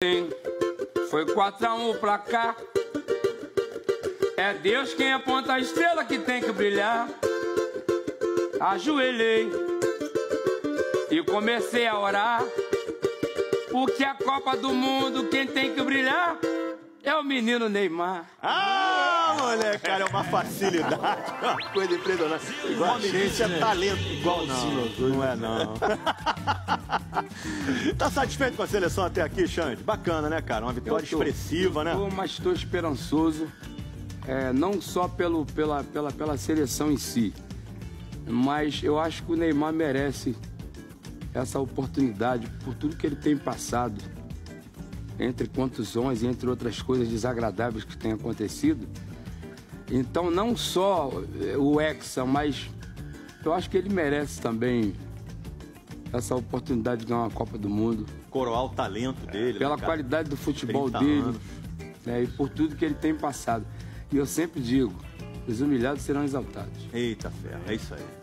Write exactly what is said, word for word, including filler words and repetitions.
Foi quatro a um o placar. É Deus quem aponta a estrela que tem que brilhar. Ajoelhei e comecei a orar, porque a Copa do Mundo quem tem que brilhar é o menino Neymar. Ah, moleque, cara, é uma facilidade, uma coisa impressionante. Igual a gente, é talento. Igualzinho. Não, não é, não. Tá satisfeito com a seleção até aqui, Xande? Bacana, né, cara? Uma vitória tô, expressiva, né? Tô, mas estou esperançoso, é, não só pelo, pela, pela, pela seleção em si, mas eu acho que o Neymar merece essa oportunidade por tudo que ele tem passado, entre contusões e entre outras coisas desagradáveis que têm acontecido. Então, não só o Hexa, mas eu acho que ele merece também essa oportunidade de ganhar uma Copa do Mundo. Coroar o talento dele. Pela né, qualidade do futebol dele, né, e por tudo que ele tem passado. E eu sempre digo, os humilhados serão exaltados. Eita ferro, é isso aí.